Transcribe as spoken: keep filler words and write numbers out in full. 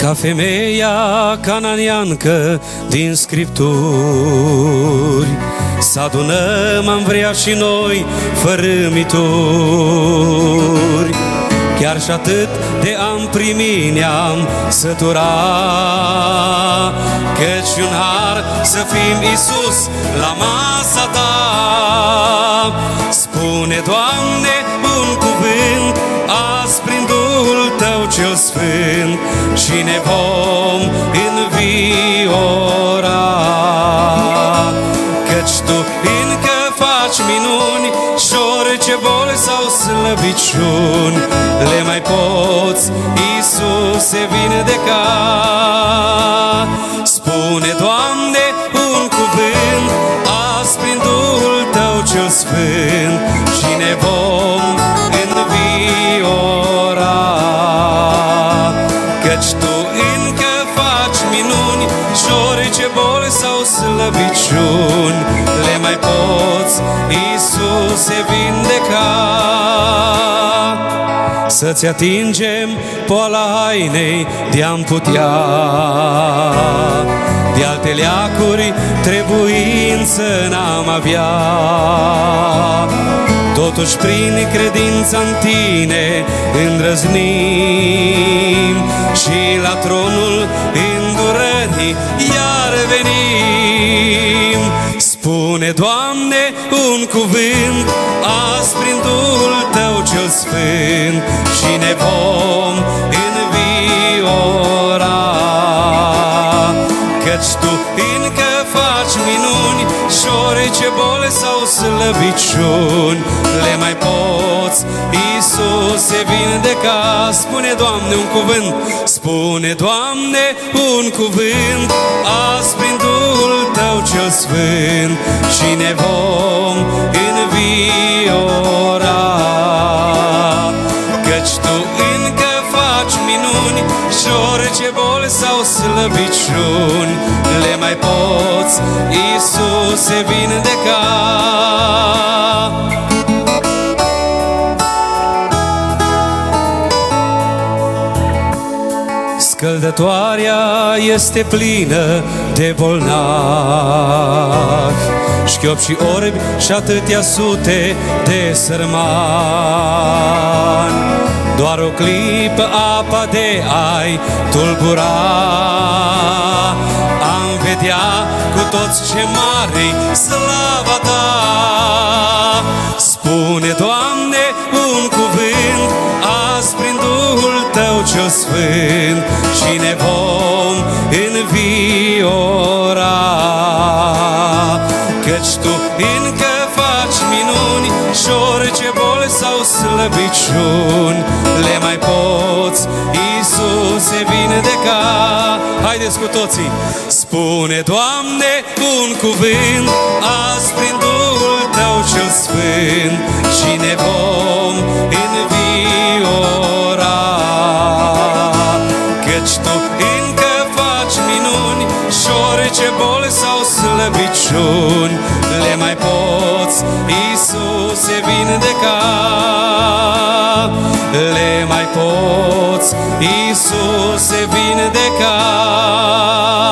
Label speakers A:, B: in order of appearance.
A: Ca femeia cananiancă din Scripturi, să adunăm am vrea și noi fărâmituri. Chiar și atât de am primit ne-am sătura, căci un har să fim Iisus la masa ta. Spune, Doamne, un cuvânt azi prin Duhul Tău cel Sfânt și ne vom înviora. Căci Tu încă faci minuni și orice boli sau slăbiciuni le mai poți, Iisuse, vindeca. Spune, Doamne, un cuvânt azi prin Duhul Tău cel Sfânt și ne vom înviora. Căci Tu încă faci minuni și orice boli sau slăbiciuni le mai poți, Iisuse, vindeca. Să-ți atingem poala hainei de-am putea, de alte leacuri trebuință n-am avea. Totuși prin credința în Tine îndrăznim și la tronul îndurării iar venim. Spune, Doamne, un cuvânt azi prin Duhul Tău cel Sfânt și ne vom înviora. Căci Tu încă faci minuni și orice boli sau slăbiciuni le mai poți, Iisuse, vindeca. Spune, Doamne, un cuvânt, spune, Doamne, un cuvânt azi prin Duhul Tău cel Sfânt și ne vom înviora. Căci Tu încă faci minuni și orice boli sau slăbiciuni le mai poți, Iisuse, vindeca. Scăldătoarea este plină de bolnavi, șchiopi și orbi și atâtea sute de sărmani. Doar o clipă apa de ai tulbura, am vedea cu toți ce mare slava Ta. Spune, Doamne, un cuvânt azi prin Duhul Tău cel Sfânt și ne vom înviora. Căci Tu încă faci minuni și orice boli sau slăbiciuni le mai poți, Iisuse, vindeca. Haideți cu toții! Spune, Doamne, un cuvânt azi prin Duhul Tău cel Sfânt și ne vom înviora. Căci Tu încă faci minuni și orice boli sau slăbiciuni le mai poți, Iisuse, vindeca. Le mai poți, Iisuse, vindeca.